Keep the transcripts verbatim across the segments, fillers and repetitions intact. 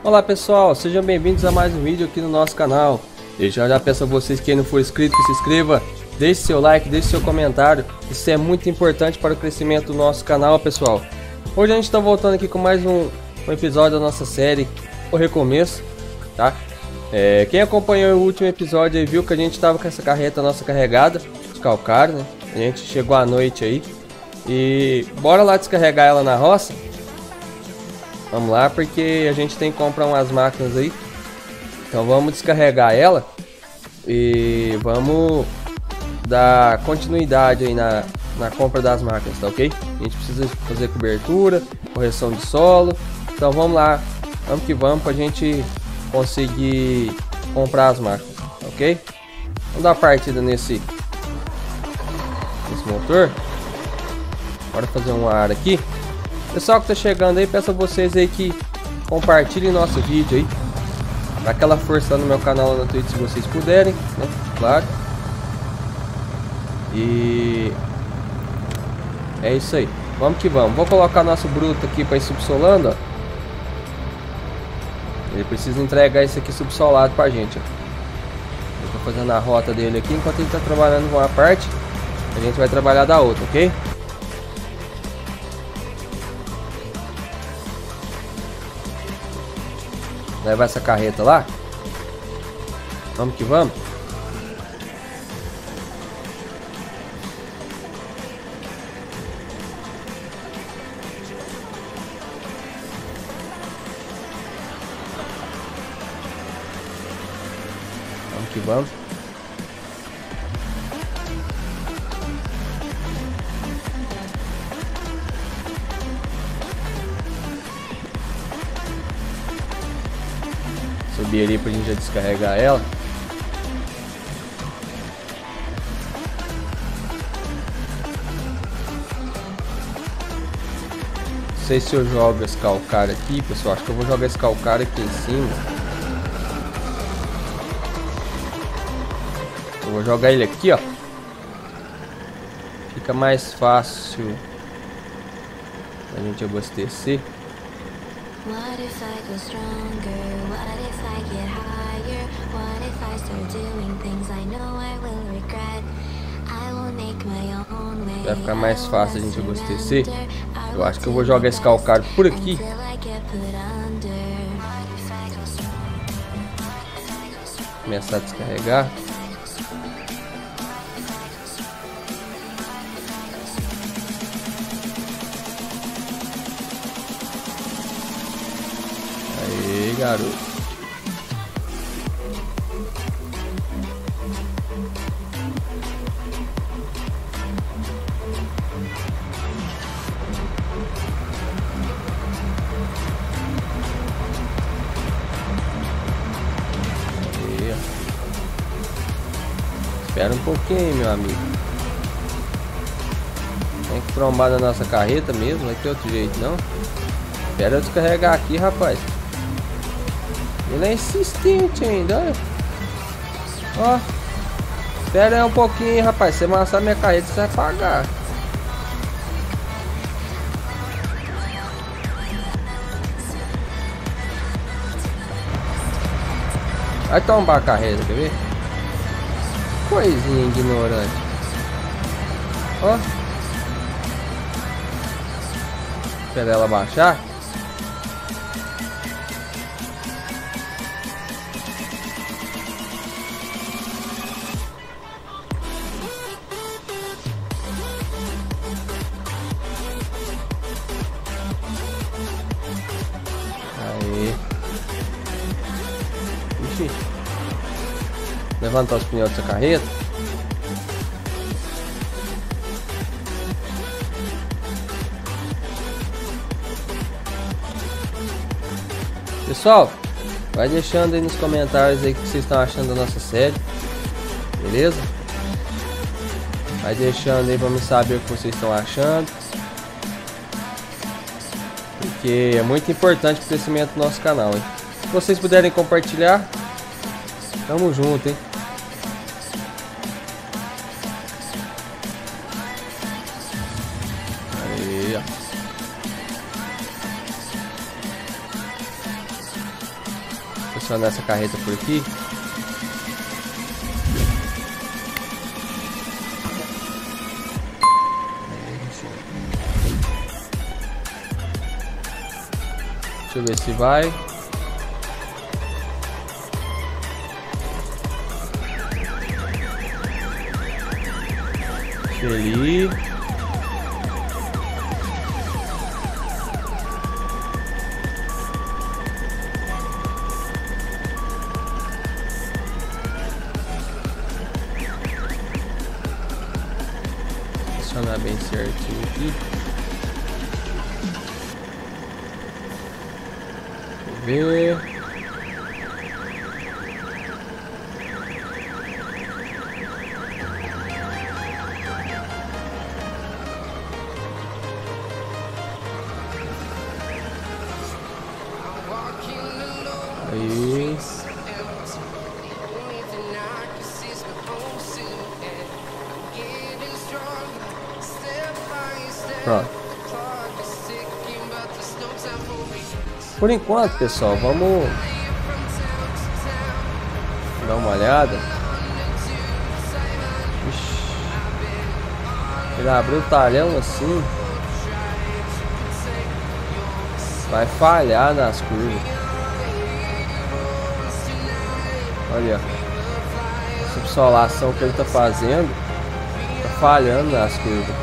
Olá pessoal, sejam bem-vindos a mais um vídeo aqui no nosso canal. Eu já já peço a vocês, quem não for inscrito, que se inscreva, deixe seu like, deixe seu comentário. Isso é muito importante para o crescimento do nosso canal, pessoal. Hoje a gente está voltando aqui com mais um, um episódio da nossa série O Recomeço, tá? É, quem acompanhou o último episódio aí viu que a gente estava com essa carreta nossa carregada de calcário, né? A gente chegou à noite aí e bora lá descarregar ela na roça. Vamos lá, porque a gente tem que comprar umas máquinas aí. Então vamos descarregar ela e vamos dar continuidade aí na, na compra das máquinas, tá ok? A gente precisa fazer cobertura, correção de solo. Então vamos lá, vamos que vamos pra gente conseguir comprar as máquinas, tá ok? Vamos dar uma partida nesse, nesse motor. Bora fazer um ar aqui. Pessoal que tá chegando aí, peço a vocês aí que compartilhem nosso vídeo aí. Dá aquela força lá no meu canal lá no Twitch se vocês puderem, né? Claro. E é isso aí. Vamos que vamos. Vou colocar nosso bruto aqui para ir subsolando, ó. Ele precisa entregar isso aqui subsolado pra gente, ó. Eu tô fazendo a rota dele aqui enquanto ele tá trabalhando com uma parte. A gente vai trabalhar da outra, ok? Levar essa carreta lá. Vamos que vamos. Vamos que vamos. Subir ali pra gente já descarregar ela. Não sei se eu jogo esse calcário aqui, pessoal. Acho que eu vou jogar esse calcário aqui em cima. Eu vou jogar ele aqui, ó. Fica mais fácil a gente abastecer. What if I go stronger? What if I get higher? What if I start doing things I know I will regret? I will make my own way. Vai ficar mais fácil a gente abastecer. Eu acho que eu vou jogar esse calcário por aqui. Começar a descarregar. Aí, garoto. Aí, espera um pouquinho, meu amigo. Tem que trombar na nossa carreta mesmo, vai ter outro jeito não. Espera eu descarregar aqui, rapaz. Ele é insistente ainda, olha. Ó. Espera aí um pouquinho, rapaz. Se amassar minha carreta, você vai pagar. Vai tombar a carreta, quer ver? Coisinha ignorante. Ó. Espera ela baixar. Aí. Ixi. Levantar os pneus dessa carreta. Pessoal, vai deixando aí nos comentários aí o que vocês estão achando da nossa série. Beleza? Vai deixando aí pra me saber o que vocês estão achando. Porque é muito importante pro crescimento do nosso canal, hein? Se vocês puderem compartilhar, tamo junto, hein? Aí, ó. Estacionar essa carreta por aqui. Deixa eu ver se vai. Deixa eu ir. Posicionar bem certinho aqui. Ver. Aí. Pronto. Por enquanto, pessoal, vamos dar uma olhada. Ixi. Ele abriu o talhão assim, vai falhar nas curvas. Olha, essa subsolação que ele tá fazendo tá falhando nas curvas.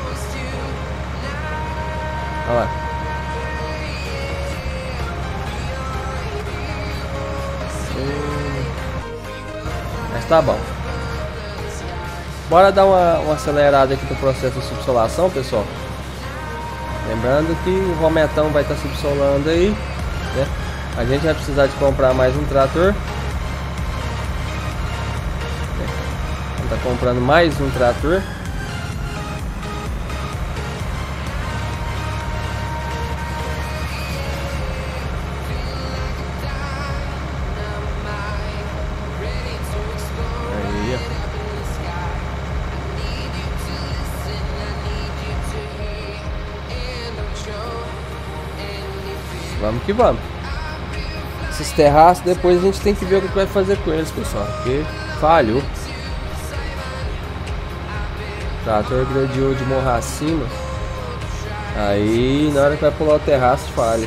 Olha lá. Mas tá bom. Bora dar uma, uma acelerada aqui no processo de subsolação, pessoal. Lembrando que o Rometão vai estar subsolando aí, né? A gente vai precisar de comprar mais um trator. Tá comprando mais um trator. Vamos que vamos. Esses terraços depois a gente tem que ver o que vai fazer com eles, pessoal, porque falhou. O trator gradiou de morro acima. Aí na hora que vai pular o terraço falha.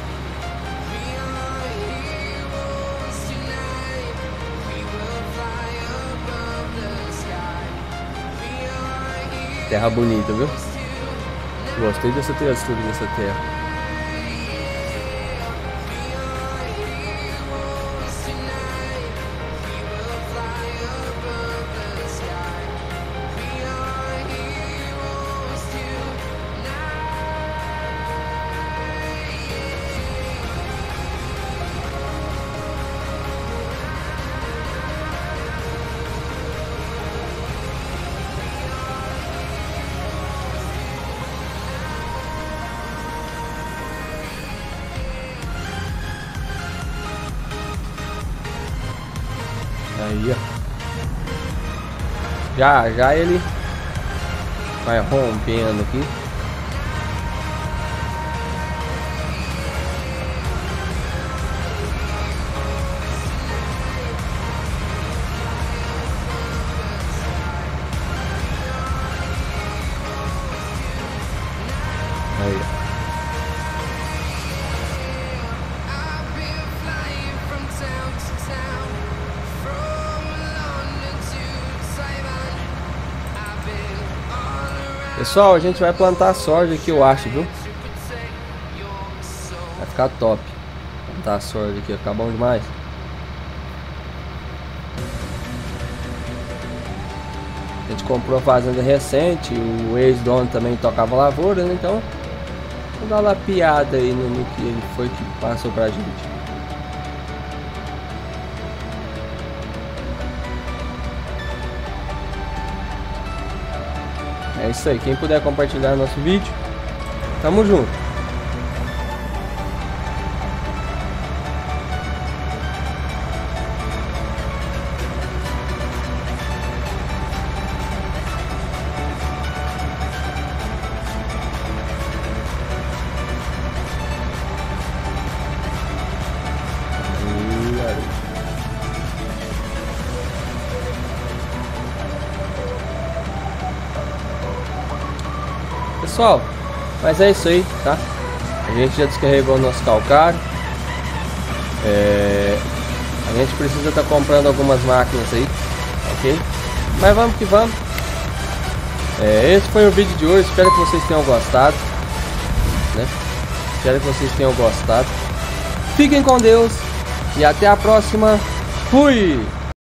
Terra bonita, viu? Gostei dessa textura dessa terra. Aí, ó. Já, já ele vai rompendo aqui. Aí, ó. Pessoal, a gente vai plantar soja aqui, eu acho, viu? Vai ficar top. Plantar soja aqui, vai ficar bom demais. A gente comprou a fazenda recente, o ex-dono também tocava lavoura, né? Então, vou dar uma piada aí no, no que ele foi que passou pra gente. É isso aí, quem puder compartilhar nosso vídeo, tamo junto. pessoal, mas é isso aí, tá? A gente já descarregou o nosso calcário. É... A gente precisa estar tá comprando algumas máquinas aí, ok? Mas vamos que vamos. É, esse foi o vídeo de hoje, espero que vocês tenham gostado, né? Espero que vocês tenham gostado. Fiquem com Deus e até a próxima. Fui!